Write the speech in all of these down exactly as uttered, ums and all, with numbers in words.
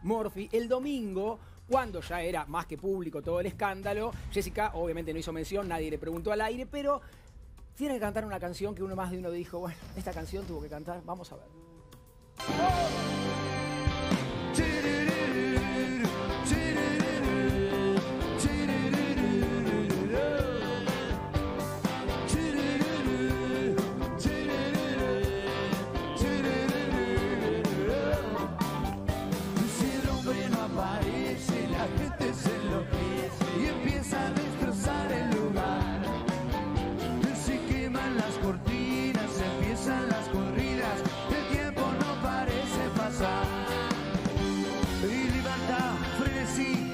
Murphy. El domingo, cuando ya era más que público todo el escándalo, Jessica obviamente no hizo mención, nadie le preguntó al aire, pero tiene que cantar una canción que uno más de uno dijo, bueno, esta canción tuvo que cantar, vamos a ver. Y empieza a destrozar el lugar. Se queman las cortinas, empiezan las corridas, el tiempo no parece pasar. Y libertad, frenesí,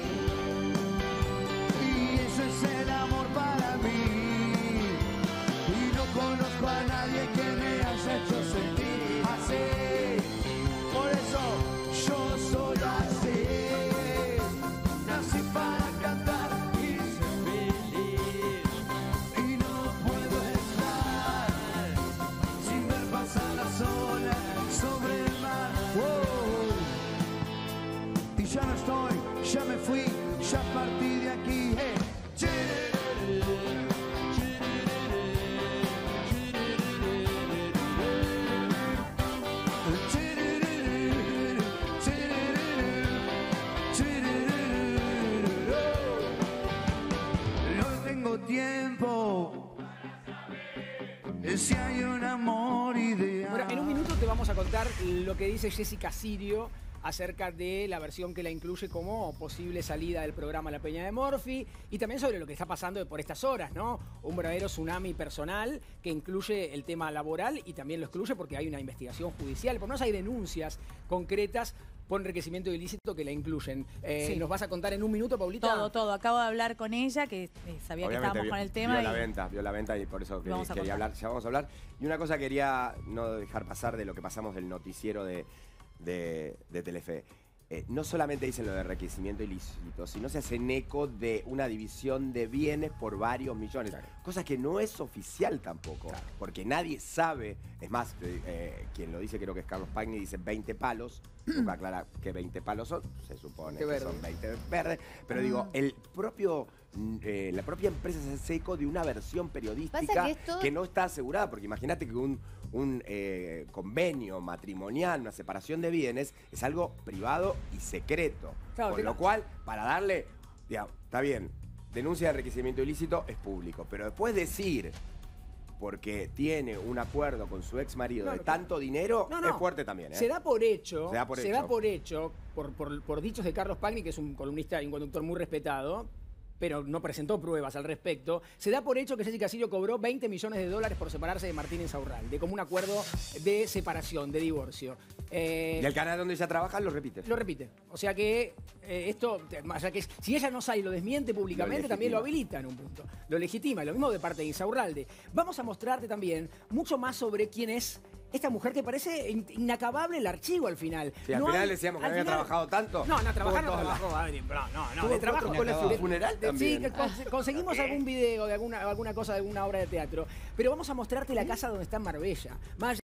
y eso es el amor para mí. Y no conozco a nadie que me haya hecho sentir así. Por eso yo soy así. Nací para cantar y ser feliz. Y no puedo estar sin ver pasar las olas sobre el mar. Wow. Y ya no estoy, ya me fui, ya partí de aquí. Hey. Tiempo, si hay un amor ideal. Bueno, en un minuto te vamos a contar lo que dice Jessica Sirio acerca de la versión que la incluye como posible salida del programa La Peña de Murphy y también sobre lo que está pasando por estas horas, ¿no? Un verdadero tsunami personal que incluye el tema laboral y también lo excluye porque hay una investigación judicial, por lo menos hay denuncias concretas por enriquecimiento ilícito que la incluyen. Eh, Sí. ¿Nos vas a contar en un minuto, Paulita? Todo, todo. Acabo de hablar con ella, que eh, sabía Obviamente, que estábamos vio, con el tema. Vio y... la venta, vio la venta y por eso que, Vamos a quería contar. hablar. Ya vamos a hablar. Y una cosa quería no dejar pasar de lo que pasamos del noticiero de, de, de Telefe. Eh, no solamente dicen lo de enriquecimiento ilícito, sino se hacen eco de una división de bienes por varios millones. Claro. Cosa que no es oficial tampoco, Claro. porque nadie sabe. Es más, eh, quien lo dice creo que es Carlos Pagni, dice veinte palos. Nunca aclara que veinte palos son, se supone Qué que verde. son veinte verdes. Pero digo, el propio, eh, la propia empresa se hace eco de una versión periodística Pasa que esto- que no está asegurada, porque imagínate que un, un eh, convenio matrimonial, una separación de bienes, es algo privado y secreto. Claro, Con que lo no- cual, para darle, digamos, está bien, denuncia de enriquecimiento ilícito es público, pero después decir, porque tiene un acuerdo con su ex marido No, de no, tanto dinero, No, no. es fuerte también. ¿eh? Se da por hecho, Se da por se hecho. da por hecho, por, por, por dichos de Carlos Pagni, que es un columnista y un conductor muy respetado, pero no presentó pruebas al respecto, se da por hecho que Jessica Sirio cobró veinte millones de dólares por separarse de Martín Insaurralde, como un acuerdo de separación, de divorcio. Eh, Y el canal donde ella trabaja lo repite. Lo repite. O sea que eh, esto, o sea que si ella no sale y lo desmiente públicamente, Lo también lo legitima. habilita en un punto. Lo legitima. Lo mismo de parte de Insaurralde. Vamos a mostrarte también mucho más sobre quién es esta mujer que parece in- inacabable el archivo al final. Sí, al No final hay- decíamos que al había final- trabajado tanto. No, no, trabajar no Tuvo toda la- trabajó, Adri, no, no, no, Tuvo de trabajo cuatro colas en funeral de- también. Sí, que cons- conseguimos algún video de alguna, alguna cosa, de alguna obra de teatro. Pero vamos a mostrarte la casa donde está en Marbella. Más